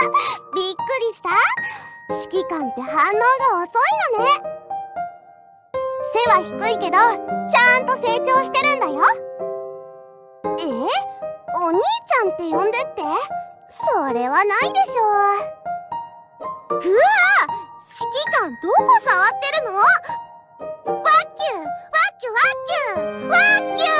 びっくりした？指揮官って反応が遅いのね。背は低いけどちゃんと成長してるんだよ。お兄ちゃんって呼んでって？それはないでしょ。うわ！指揮官どこ触ってるの？ワッキューワッキュワッキュワッキュー！